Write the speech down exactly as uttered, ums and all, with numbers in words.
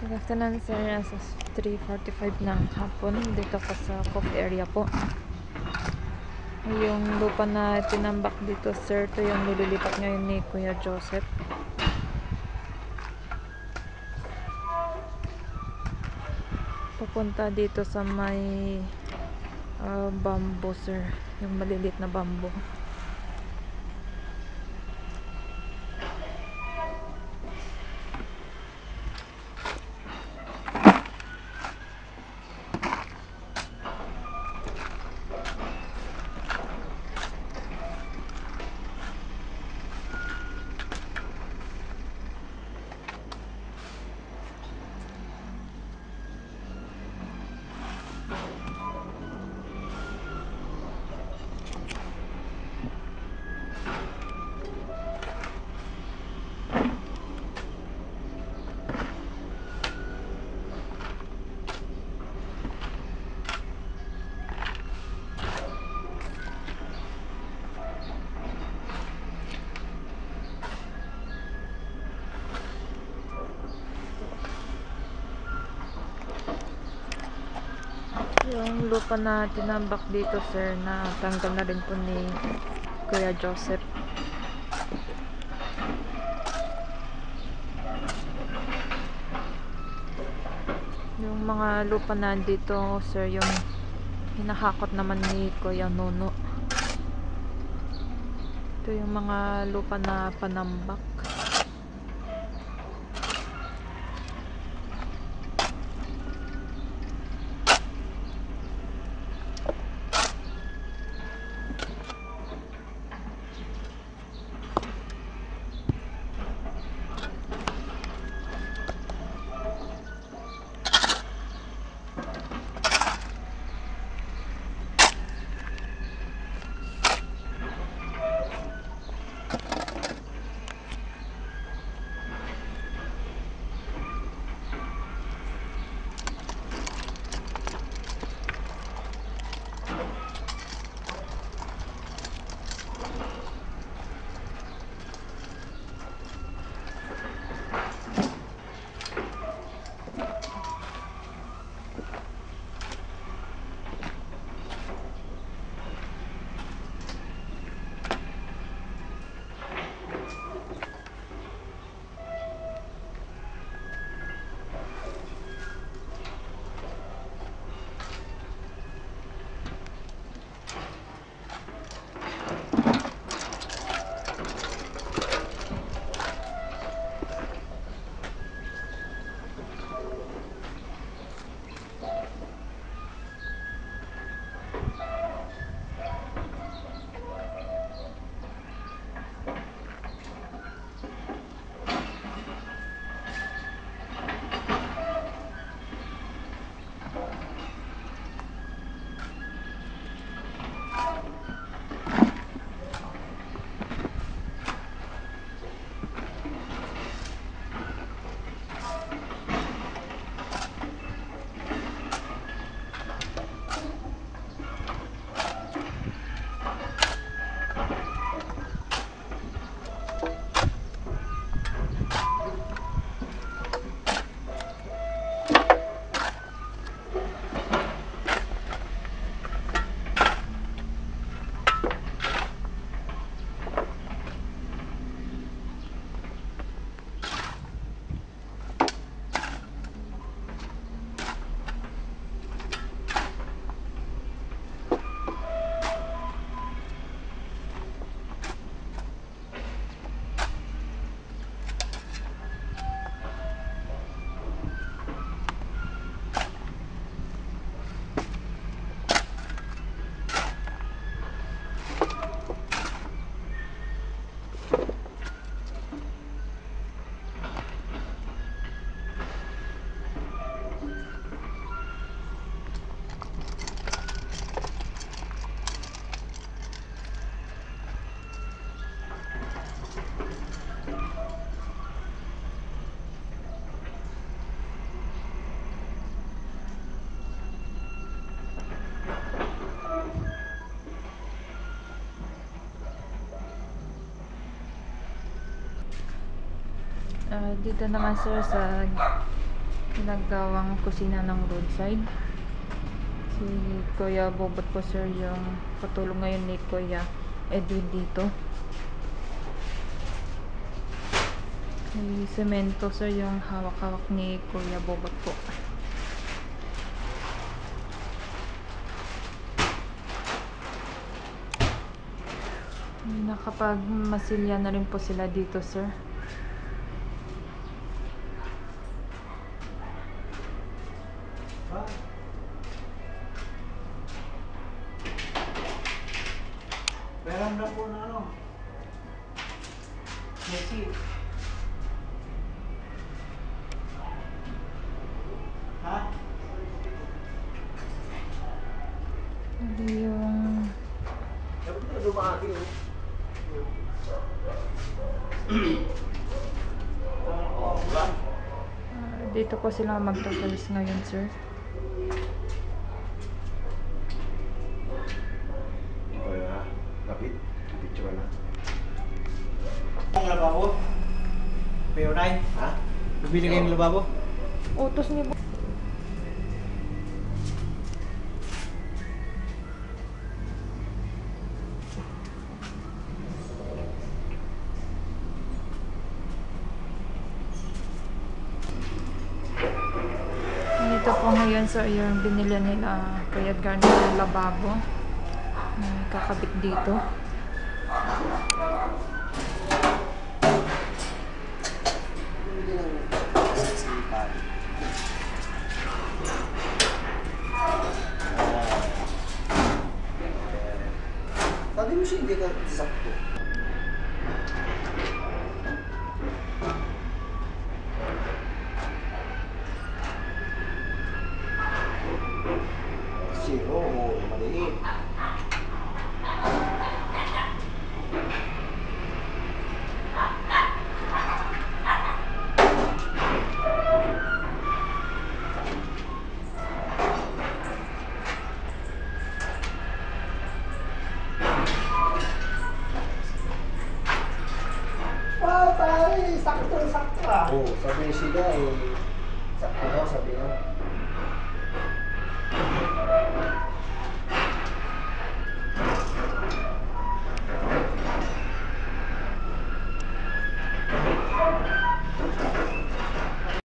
Good afternoon sir, nasa three forty-five ng hapon dito ko sa coffee area po. Yung lupa na tinambak dito sir, ito yung nililipat ngayon ni Kuya Joseph. Pupunta dito sa may uh, bamboo sir, yung malilit na bamboo. Yung lupa na tinambak dito sir, na tanggal na rin po ni Kuya Joseph. Yung mga lupa na dito sir, yung hinahakot naman ni Kuya Nuno. Ito yung mga lupa na panambak. Uh, dito naman sir sa ginagawang kusina ng roadside. Si Kuya Bobot po sir yung katulong ngayon ni Kuya Edwin dito. May semento sir yung hawak-hawak ni Kuya Bobot po. Nakapagmasilya na rin po sila dito sir. Meron na po na ano. Messi. Ha? Hindi yung Dapat na dumaki oh. ah, dito po sila magtatalis ngayon sir. Ito yun ha. Kapit. Picture na. Ang lababo? Pero nine? Ha? Bibili kayo ng lababo? Utos ni Bo- Ito po ngayon sir yung binili nila Kuya Edgar ng lababo. May kakabit dito. Bibili ng sisipan. Sabi mo siya hindi ka sakto. Zero o maliit. Wow, pare, sakto-sakto ah. Oo, sabi ni Sida eh, sakto daw, sabi